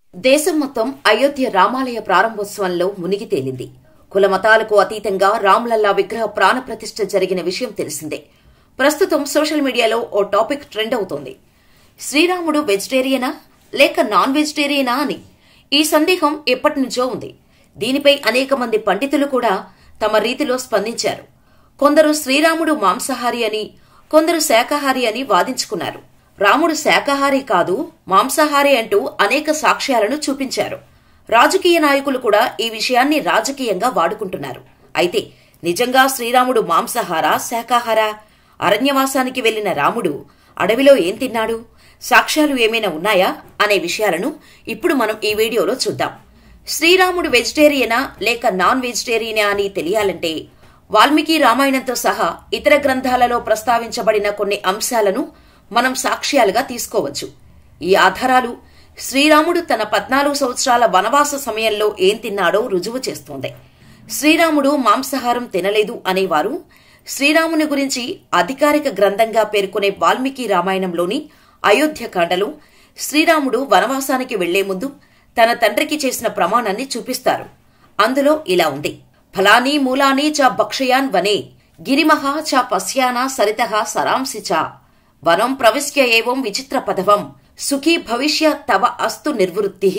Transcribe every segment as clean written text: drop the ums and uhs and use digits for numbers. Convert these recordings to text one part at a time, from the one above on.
దేశం మొత్తం అయోధ్య రామాలయ ప్రారంభోత్సవంలో మునిగి తేలింది. కులమతాలకు అతీతంగా రామ్లల్లా విగ్రహ ప్రాణప్రతిష్ఠ జరిగిన విషయం తెలిసిందే. ప్రస్తుతం సోషల్ మీడియాలో ఓ టాపిక్ ట్రెండ్ అవుతోంది. శ్రీరాముడు వెజిటేరియనా లేక నాన్ వెజిటేరియనా అని. ఈ సందేహం ఎప్పటినుంచో ఉంది. దీనిపై అనేక మంది పండితులు కూడా తమ రీతిలో స్పందించారు. కొందరు శ్రీరాముడు మాంసాహారి అని, కొందరు శాకాహారి అని వాదించుకున్నారు. రాముడు శాకాహారి కాదు, మాంసాహారి అంటూ అనేక సాక్ష్యాలను చూపించారు. రాజకీయ నాయకులు కూడా ఈ విషయాన్ని రాజకీయంగా వాడుకుంటున్నారు. అయితే నిజంగా శ్రీరాముడు మాంసాహారా శాకాహారా? అరణ్యవాసానికి వెళ్లిన రాముడు అడవిలో ఏం తిన్నాడు? సాక్ష్యాలు ఏమైనా ఉన్నాయా అనే విషయాలను ఇప్పుడు మనం ఈ వీడియోలో చూద్దాం. శ్రీరాముడు వెజిటేరియనా లేక నాన్ వెజిటేరియనా అని తెలియాలంటే వాల్మీకి రామాయణంతో సహా ఇతర గ్రంథాలలో ప్రస్తావించబడిన కొన్ని అంశాలను మనం సాక్ష్యాలుగా తీసుకోవచ్చు. ఈ ఆధారాలు శ్రీరాముడు తన 14 సంవత్సరాల వనవాస సమయంలో ఏం తిన్నాడో రుజువు చేస్తోంది. శ్రీరాముడు మాంసాహారం తినలేదు అనేవారు శ్రీరాముని గురించి అధికారిక గ్రంథంగా పేర్కొనే వాల్మీకి రామాయణంలోని అయోధ్యకాండలో శ్రీరాముడు వనవాసానికి వెళ్లే ముందు తన తండ్రికి చేసిన ప్రమాణాన్ని చూపిస్తారు. అందులో ఇలా ఉంది: ఫలాని మూలాని చ భక్షయాన్ వనే గిరిమహ చ పశ్యానా సరితః సరాంసి చ వనం ప్రవిశ్య ఏవం విచిత్ర పదవం సుఖీ భవిష్య తవ అస్తు నిర్వృత్తి.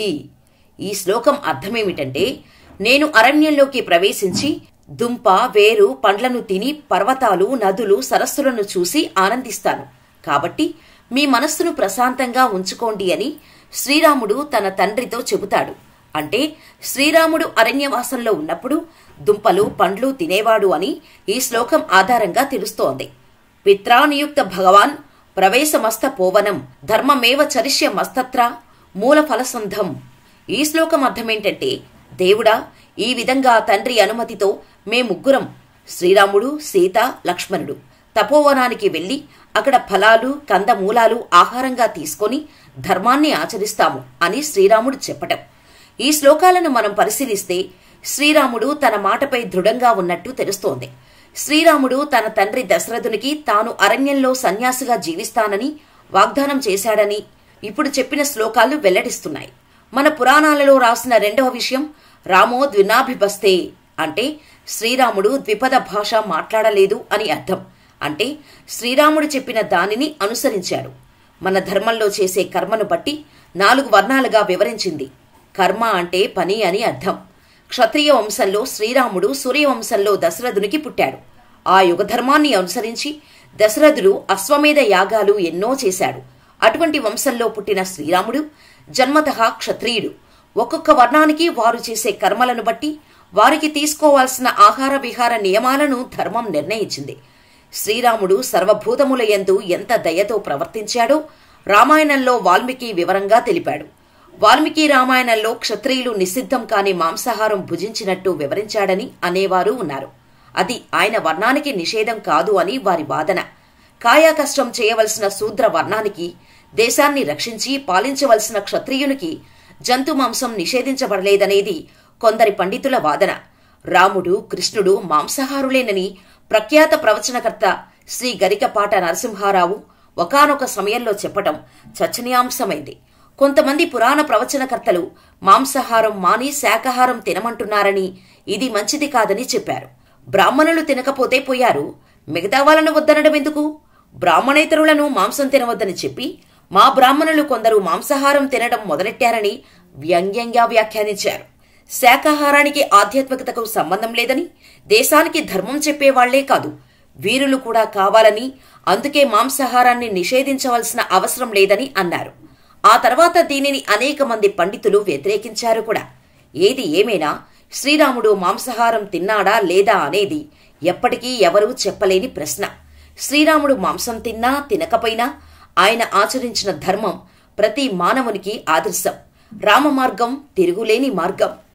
ఈ శ్లోకం అర్థమేమిటంటే, నేను అరణ్యంలోకి ప్రవేశించి దుంప వేరు పండ్లను తిని పర్వతాలు నదులు సరస్సులను చూసి ఆనందిస్తాను. కాబట్టి మీ మనస్సును ప్రశాంతంగా ఉంచుకోండి అని శ్రీరాముడు తన తండ్రితో చెబుతాడు. అంటే శ్రీరాముడు అరణ్యవాసంలో ఉన్నప్పుడు దుంపలు పండ్లు తినేవాడు అని ఈ శ్లోకం ఆధారంగా తెలుస్తోంది. పిత్రానియుక్త భగవాన్ ప్రవేశమస్త పోవనం ధర్మమేవ చరిష్య మస్తత్ర మూల ఫలసంధం. ఈ శ్లోకం అర్థమేంటంటే, దేవుడా, ఈ విధంగా తండ్రి అనుమతితో మేముగ్గురం శ్రీరాముడు, సీత, లక్ష్మణుడు తపోవనానికి వెళ్లి అక్కడ ఫలాలు కందమూలాలు ఆహారంగా తీసుకొని ధర్మాన్ని ఆచరిస్తాము అని శ్రీరాముడు చెప్పటం. ఈ శ్లోకాలను మనం పరిశీలిస్తే శ్రీరాముడు తన మాటపై దృఢంగా ఉన్నట్టు తెలుస్తోంది. శ్రీరాముడు తన తండ్రి దశరథునికి తాను అరణ్యంలో సన్యాసిగా జీవిస్తానని వాగ్దానం చేశాడని ఇప్పుడు చెప్పిన శ్లోకాలు వెల్లడిస్తున్నాయి. మన పురాణాలలో రాసిన రెండవ విషయం రామో ద్వినాభిబస్తే అంటే శ్రీరాముడు ద్విపద భాష మాట్లాడలేదు అని అర్థం. అంటే శ్రీరాముడు చెప్పిన దానిని అనుసరించాడు. మన ధర్మంలో చేసే కర్మను బట్టి 4 వర్ణాలుగా వివరించింది. కర్మ అంటే పని అని అర్థం. క్షత్రియ వంశంలో శ్రీరాముడు సూర్యవంశంలో దశరథునికి పుట్టాడు. ఆ యుగధర్మాన్ని అనుసరించి దశరథుడు అశ్వమేధ యాగాలు ఎన్నో చేశాడు. అటువంటి వంశంలో పుట్టిన శ్రీరాముడు జన్మతః క్షత్రియుడు. ఒక్కొక్క వర్ణానికి వారు చేసే కర్మలను బట్టి వారికి తీసుకోవాల్సిన ఆహార విహార నియమాలను ధర్మం నిర్ణయించింది. శ్రీరాముడు సర్వభూతముల యందు ఎంత దయతో ప్రవర్తించాడో రామాయణంలో వాల్మీకి వివరంగా తెలిపాడు. వాల్మీకి రామాయణంలో క్షత్రియులు నిషిద్ధం కాని మాంసాహారం భుజించినట్టు వివరించాడని అనేవారు ఉన్నారు. అది ఆయన వర్ణానికి నిషేధం కాదు అని వారి వాదన. కాయాకష్టం చేయవలసిన శూద్ర వర్ణానికి, దేశాన్ని రక్షించి పాలించవలసిన క్షత్రియునికి జంతు మాంసం నిషేధించబడలేదనేది కొందరి పండితుల వాదన. రాముడు, కృష్ణుడు మాంసాహారులేనని ప్రఖ్యాత ప్రవచనకర్త శ్రీ గరికపాట నరసింహారావు ఒకానొక సమయంలో చెప్పటం చర్చనీయాంశమైంది. కొంతమంది పురాణ ప్రవచనకర్తలు మాంసాహారం మాని శాకాహారం తినమంటున్నారని, ఇది మంచిది కాదని చెప్పారు. బ్రాహ్మణులు తినకపోతే పోయారు, మిగతా వాళ్ళను వద్దనడం ఎందుకు? బ్రాహ్మణేతరులను మాంసం తినవద్దని చెప్పి మా బ్రాహ్మణులు కొందరు మాంసాహారం తినడం మొదలెట్టారని వ్యంగ్యంగా వ్యాఖ్యానించారు. శాకాహారానికి ఆధ్యాత్మికతకు సంబంధం లేదని, దేశానికి ధర్మం చెప్పేవాళ్లే కాదు వీరులు కూడా కావాలని, అందుకే మాంసాహారాన్ని నిషేధించవలసిన అవసరం లేదని అన్నారు. ఆ తర్వాత దీనిని అనేక మంది పండితులు వ్యతిరేకించారు కూడా. ఏది ఏమైనా శ్రీరాముడు మాంసాహారం తిన్నాడా లేదా అనేది ఎప్పటికీ ఎవరూ చెప్పలేని ప్రశ్న. శ్రీరాముడు మాంసం తిన్నా తినకపోయినా ఆయన ఆచరించిన ధర్మం ప్రతి మానవునికి ఆదర్శం. రామ మార్గం తిరుగులేని మార్గం.